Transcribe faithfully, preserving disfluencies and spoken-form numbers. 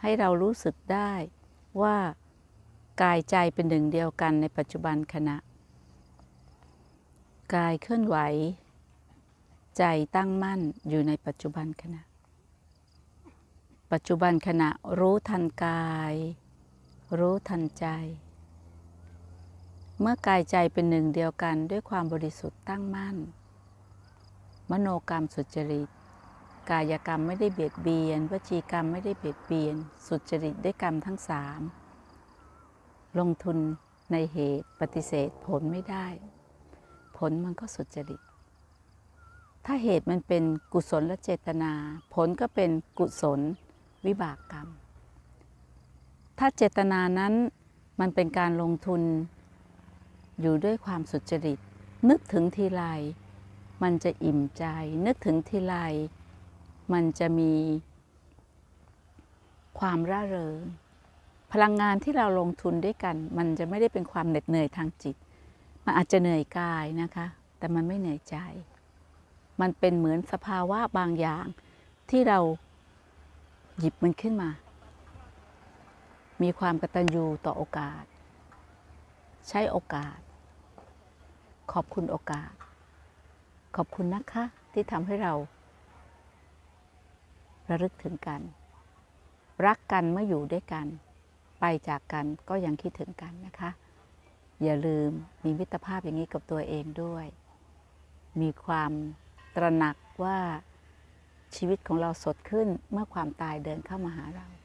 ให้เรารู้สึกได้ว่ากายใจเป็นหนึ่งเดียวกันในปัจจุบันขณะกายเคลื่อนไหวใจตั้งมั่นอยู่ในปัจจุบันขณะปัจจุบันขณะรู้ทันกายรู้ทันใจเมื่อกายใจเป็นหนึ่งเดียวกันด้วยความบริสุทธิ์ตั้งมั่นมโนกรรมสุจริตกายกรรมไม่ได้เบียดเบียนวจีกรรมไม่ได้เบียดเบียนสุจริตด้วยกรรมทั้งสามลงทุนในเหตุปฏิเสธผลไม่ได้ผลมันก็สุจริตถ้าเหตุมันเป็นกุศลและเจตนาผลก็เป็นกุศลวิบากกรรมถ้าเจตนานั้นมันเป็นการลงทุนอยู่ด้วยความสุจริตนึกถึงทีไรมันจะอิ่มใจนึกถึงทีไรมันจะมีความร่าเริงพลังงานที่เราลงทุนด้วยกันมันจะไม่ได้เป็นความเหน็ดเหนื่อยทางจิตมันอาจจะเหนื่อยกายนะคะแต่มันไม่เหนื่อยใจมันเป็นเหมือนสภาวะบางอย่างที่เราหยิบมันขึ้นมามีความกตัญญูต่อโอกาสใช้โอกาสขอบคุณโอกาสขอบคุณนะคะที่ทำให้เราระลึกถึงกันรักกันเมื่ออยู่ด้วยกันไปจากกันก็ยังคิดถึงกันนะคะอย่าลืมมีมิตรภาพอย่างนี้กับตัวเองด้วยมีความตระหนักว่าชีวิตของเราสดขึ้นเมื่อความตายเดินเข้ามาหาเรา